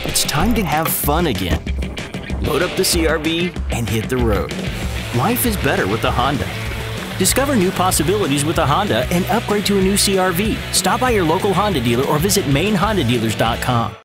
It's time to have fun again. Load up the CR-V and hit the road. Life is better with a Honda. Discover new possibilities with a Honda and upgrade to a new CR-V. Stop by your local Honda dealer or visit MaineHondaDealers.com.